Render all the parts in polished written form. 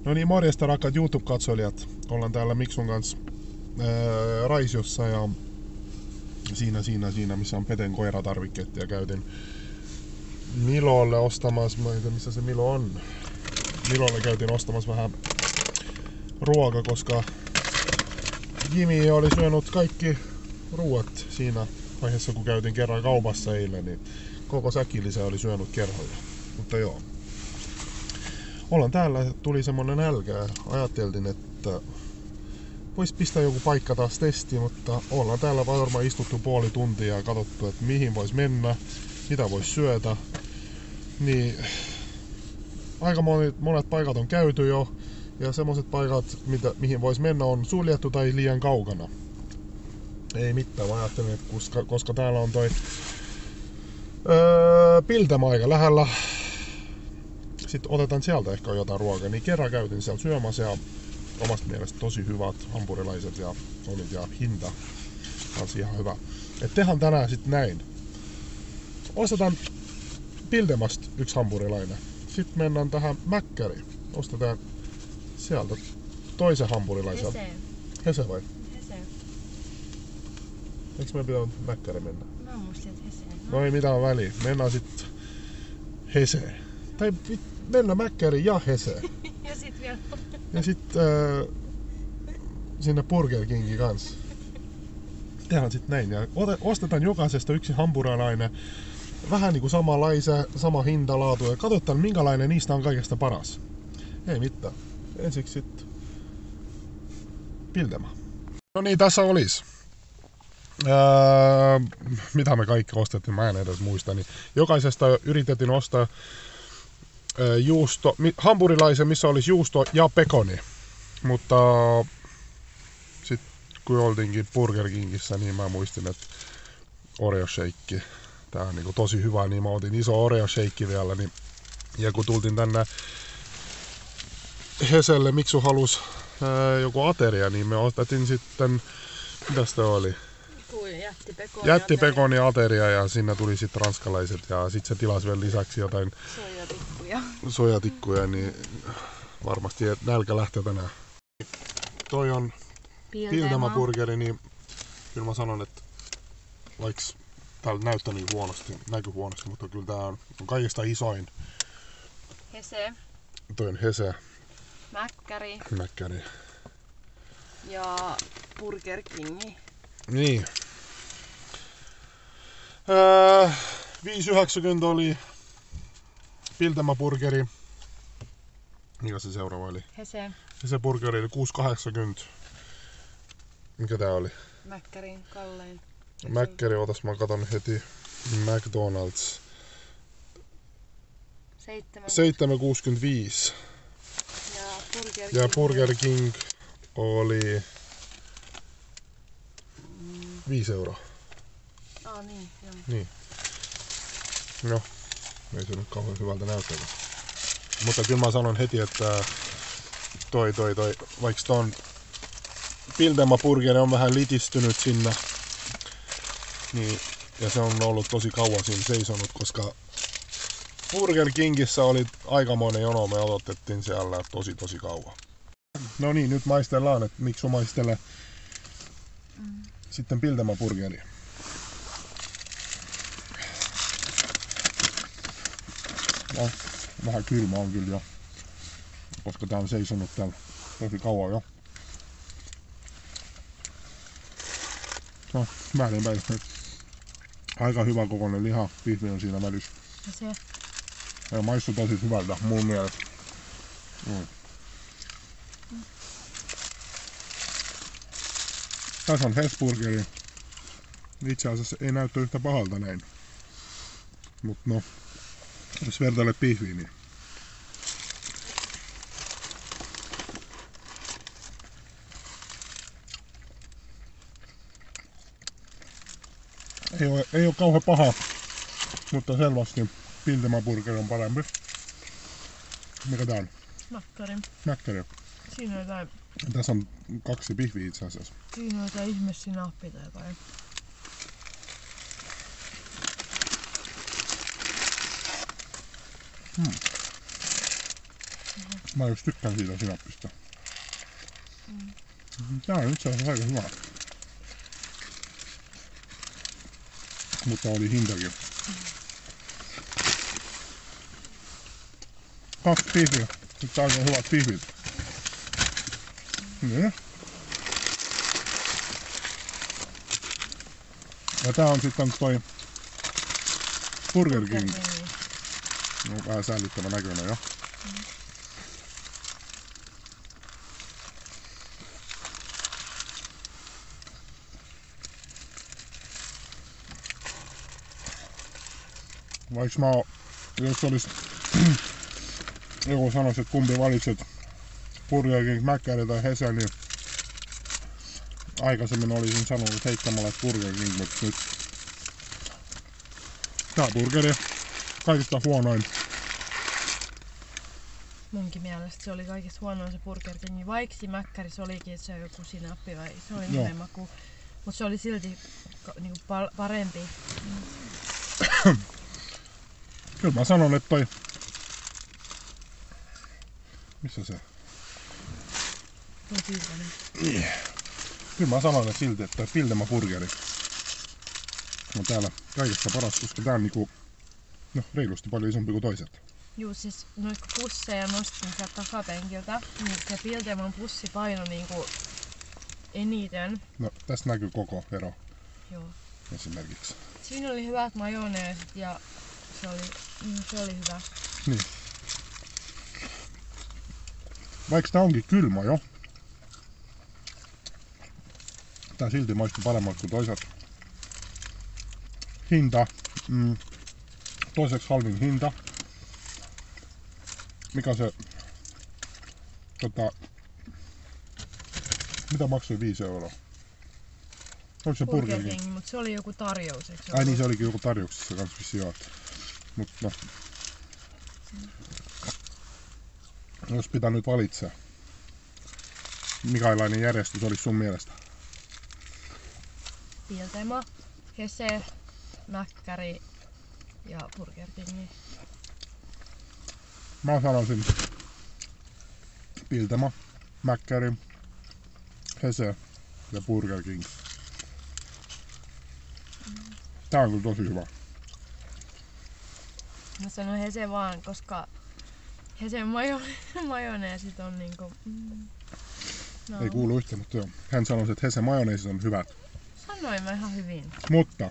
No niin, morjesta rakkaat YouTube-katsojat. Ollaan täällä Miksun kanssa Raisiossa ja siinä missä on Peten koiratarvikkeet ja käytin Milolle ostamassa, mä en tiedä missä se Milo on. Milolle käytiin ostamassa vähän ruokaa, koska Jimi oli syönyt kaikki ruuat siinä vaiheessa kun käytiin kerran kaupassa eilen, niin koko säkillisen oli syönyt kerralla. Mutta joo. Ollaan täällä, tuli semmonen nälkä. Ajattelin, että vois pistää joku paikka taas testiin, mutta ollaan täällä varmaan istuttu puoli tuntia ja katsottu, että mihin vois mennä, mitä vois syötä. Niin aika monet paikat on käyty jo ja semmoset paikat, mihin vois mennä, on suljettu tai liian kaukana. Ei mitään, mä ajattelin, että koska täällä on toi Piltämä aika lähellä. Sitten otetaan sieltä ehkä jotain ruokaa, niin kerran käytin siellä syömässä ja omasta mielestä tosi hyvät hampurilaiset ja olit ja hinta on ihan hyvä. Et tehdään tänään sitten näin. Ostetaan Piltämästä yksi hampurilainen. Sitten mennään tähän Mäkkäriin. Ostetaan sieltä toisen hampurilaisen. Hese vai? Hese. Eikö me pitää Mäkkäriin mennä? Mä muistin, että Hese. No ei mitään väliä. Mennään sitten Heseen. Tai mennään Mäkkäriin ja Heseen. Ja sit vielä. Ja sitten sinne Burger Kingiin kanssa. Tehdään sitten näin. Ja ostetaan jokaisesta yksi hampurilainen. Vähän niinku samanlaisia, sama hinta, laatu. Ja katsotaan minkälainen niistä on kaikesta paras. Ei mitään. Ensiksi sitten Piltämä. No niin, tässä olisi. Mitä me kaikki ostettiin, mä en edes muista. Niin jokaisesta yritettiin ostaa hampurilaisen, missä olisi juusto ja pekoni. Mutta sitten kun oltiinkin Burger Kingissä, niin mä muistin, että Oreo shake. Tää on niinku tosi hyvä, niin mä otin iso Oreo shake vielä. Niin, ja kun tultiin tänne Heselle, Miksu halus joku ateria, niin me ostettiin sitten, mitäs se oli? Jättipekoni ateria ja sinne tuli sitten ranskalaiset ja sitten se tilasi vielä lisäksi jotain sojatikkuja, niin varmasti nälkä lähtee tänään. Toi on Piltämä burgeri, niin kyllä mä sanon, että vaikka täällä näyttää niin näkyy huonosti, mutta kyllä tää on kaikista isoin. Hese. Toi on Hese. Mäkkäri. Ja Burger Kingi. Niin. 5,90 oli Piltämä burgeri. Mikä se seuraava oli? Hese burgeri oli 6,80. Mikä tää oli? Mäkkärin kallein. Mäkkäri, otas mä katon heti. McDonald's. 7,65. Ja Burger King oli 5 euroa. Niin, joo. Niin. No, ei se nyt kauhean hyvältä näyttää. Mutta kyllä mä sanon heti, että toi, vaikka ton Piltämä burgeri on vähän litistynyt sinne, niin, ja se on ollut tosi kauan siinä seisonut, koska Burger Kingissä oli aikamoinen jono, me odotettiin siellä tosi kauan. No niin, nyt maistellaan, että Miksu maistelee sitten Piltämä burgeria. No, vähän kylmä on kyllä jo, koska tää on seisonut täällä tosi kauan jo. No, väärinpäin. Aika hyvä kokoinen liha, pihvi on siinä välissä. Ja maistuu tosi hyvältä mun mielestä. Tässä on Hesburgeri. Itse asiassa ei näyttää yhtä pahalta näin. Mut no, jos vertailet pihviin, niin ei oo kauhean paha, mutta selvästi Piltämä burgeri on parempi. Mikä tää on? Mäkkäri. Siinä on jotain. Tässä on 2 pihviä itse asiassa. Siinä on jotain ihme sinappi tai jotain. Mä just tykkään siitä sinappista. Tää on itse asiassa aika hyvä. Mutta oli hintakin. 2 pihviä. Nyt on hyvät pihvit. Niin. Ja tää on sitten toi Burger King. No, vähän säällittävä näköinen jo. Vaikka jos olis joku sanois, että kumpi valitset Burger King, Mäkkäri tai Hese, niin aikaisemmin olisin sanonut heittämällä Burger King, mutta nyt tää burgeri kaikista huonoin. Munkin mielestä se oli kaikista huonoin se Burger King, vaikka Mäkkärissä olikin se joku sinappi vai se oli nimen maku, mutta se oli silti niinku parempi. Kyllä mä sanon, että toi... Missä se? Kyllä mä sanon, että silti, että toi Piltemä burgeri on täällä kaikista paras, koska tää on niinku... No, reilusti paljon isompi kuin toiset. Juu, siis noit kun pusseja nostin sieltä takapenkiltä, niin se Piltemän pussi painoi niinku eniten. No, tässä näkyy koko ero. Joo. Esimerkiksi. Siinä oli hyvät majoneesit ja se oli hyvä. Niin. Vaikka tää onkin kylmä jo, tää silti maistuu paremmalta kuin toisaalta. Hinta. Toiseksi halvin hinta. Mikä se... mitä maksoi 5 €? Oliko se Burger King? Mutta se oli joku tarjous, eikö se Ai niin, se olikin joku tarjouksessa kans vissiin joo. Mut no. Jos pitää nyt valitsaa, minkälainen järjestys olisi sun mielestä? Piltemä, Hese, Mäkkäri ja Burger King. Mä sanoisin Piltemä, Mäkkäri, Hese ja Burger King. Tää on kyllä tosi hyvä. Mä sanon Hese vaan, koska Hesen majoneesit on niinku... No. Ei kuulu yhtä, mutta joo. Hän sanoi, että Hese majoneesit on hyvät. Sanoin mä ihan hyvin. Mutta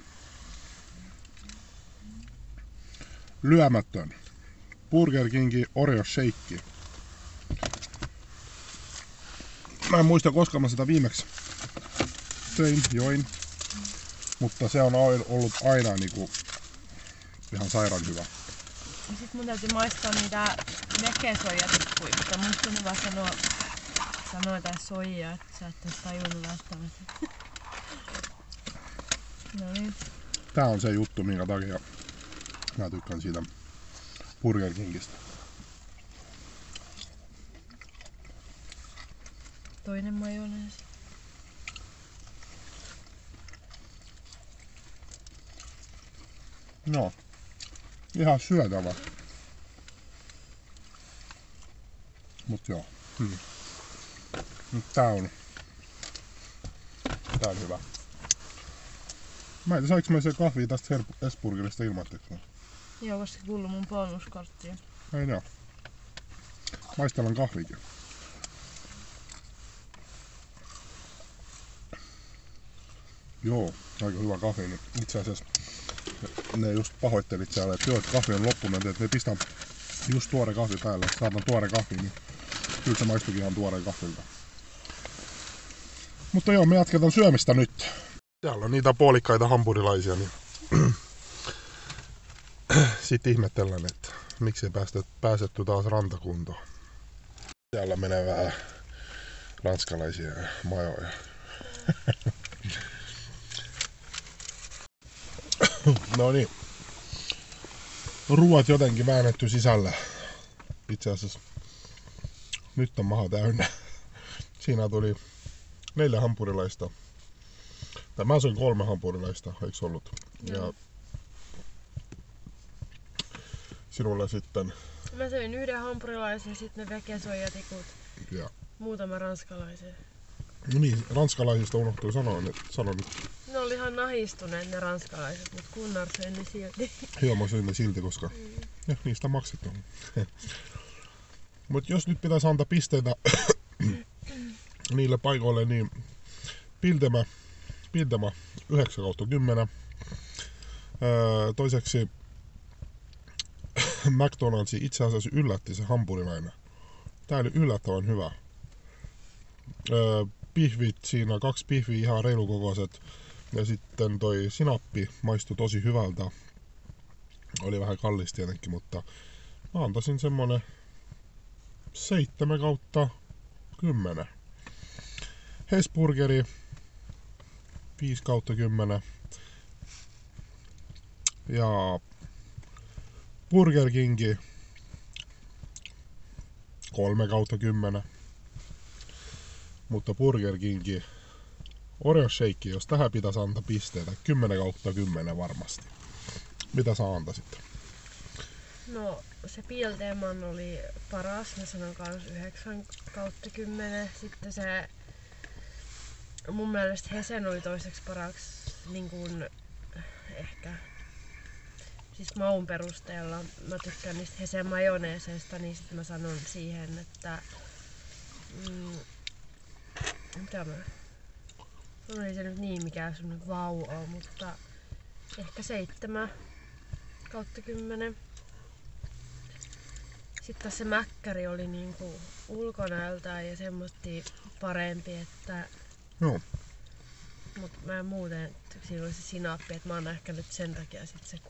lyömätön Burger Kingi Oreo Shake. Mä en muista koska mä sitä viimeksi join. Mutta se on ollut aina niinku ihan sairaan hyvä. Ja sit mun täytyy maistaa niitä vegesoijatippuja, mutta mun on hyvä sanoa jotain soijaa, että sä et ois tajunnut välttämättä. No niin. Tää on se juttu, minkä takia mä tykkään siitä Burger Kingistä. Toinen majoneesi. No, ihan syötävä. Mut joo. Tää on hyvä. Mä en tiedä, saiko mä se kahvia tästä S-Burgerista ilmatteeksi? Joo, koska se kuuluu mun bonuskorttiin. Ei joo. Maistellaan kahvikin. Joo, aika hyvä kahvi. Niin itse asiassa ne just pahoittelit siellä, että joo, että kahvi on loppunut, että ne pistää just tuore kahvi päälle, että saatan tuore kahvi, niin kyllä se maistuikin ihan tuoreen kahvilta. Mutta joo, me jatketaan syömistä nyt. Täällä on niitä puolikkaita hampurilaisia, niin sit ihmettelen, että miksi ei päästetty taas rantakuntoon. Täällä menee vähän ranskalaisia majoja. No niin. Ruuat jotenkin väännetty sisällä. Itse asiassa nyt on maha täynnä. Siinä tuli 4 hampurilaista. Tai mä söin 3 hampurilaista, eiks ollut? Ja sinulle sitten Mä söin yhden hampurilaisen, sitten ne vegesoijatikut, Ja. muutama ranskalaisen. No niin, ranskalaisista unohtui sanoa nyt. Ne oli ihan nahistuneet ne ranskalaiset, mutta Gunnar söi ne silti. Joo, mä söin ne silti, koska niistä maksetaan. Mut jos nyt pitäisi antaa pisteitä niille paikoille, niin Piltemä 9/10. Toiseksi McDonald's itse asiassa yllätti se hampurilainen. Tää oli yllättävän hyvä. Pihvit siinä, 2 pihviä ihan reilukokoiset. Ja sitten toi sinappi maistui tosi hyvältä. Oli vähän kallis tietenkin, mutta mä antaisin semmonen 7/10. Hesburgeri 5/10. Ja Burger Kingi 3/10. Mutta Burger Kingi Oreo Shake, jos tähän pitäisi antaa pisteitä, 10/10 varmasti. Mitä sä antaisit? No se Pilteman oli paras, mä sanon kans 9/10. Sitten se mun mielestä Hesen oli toiseksi paraksi niin kuin ehkä siis maun perusteella. Mä tykkään niistä Hesen majoneeseista, niin sitten mä sanon siihen, että mitä mä no ei se nyt niin mikään semmonen vau oo, mutta ehkä 7/10. Sitten se mäkkäri oli niinku ulkonäöltään ja semmoista parempi, että Joo. mut mä muuten siinä oli se sinappi, että mä oon ehkä nyt sen takia sit se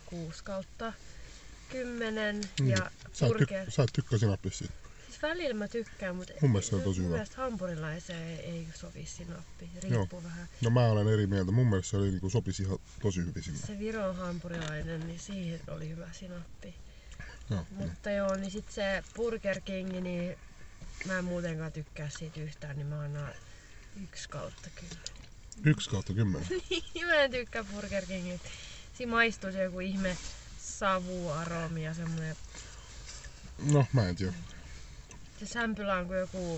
6/10 ja burger. Sä et tykkää sinappista siitä. Siis välillä mä tykkään, mutta Mun mielestä se on tosi mun hyvä. mielestä hampurilaiseen ei sovi sinappi, riippuu vähän. No mä olen eri mieltä. Mun mielestä se oli, niinku, sopisi ihan tosi hyvin sinne. Se Viron hampurilainen, niin siihen oli hyvä sinappi. Joo. Mutta joo, niin sit se Burger King, niin mä en muutenkaan tykkää siitä yhtään, niin mä annan 1/10. 1/10. Mä en tykkää Burger Kingistä. Siinä maistuu se joku ihme savuaromi ja semmonen. No mä en tiedä. Se sämpylä on kuin joku.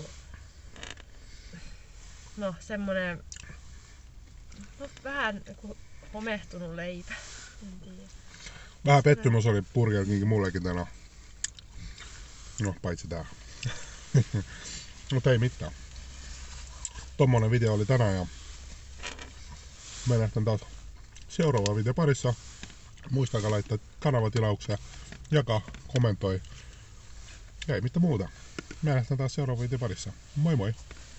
No semmonen. No vähän joku homehtunut leipä. En tiedä. Vähän pettymys oli Burger King mullekin tänään. No, paitsi tää. Mutta ei mitään. Tommonen video oli tänään ja me nähdään taas seuraava video parissa. Muistakaa laittaa kanavatilauksia, jakaa, kommentoi. Ja ei mitään muuta. Me nähdään taas seuraava video parissa. Moi moi!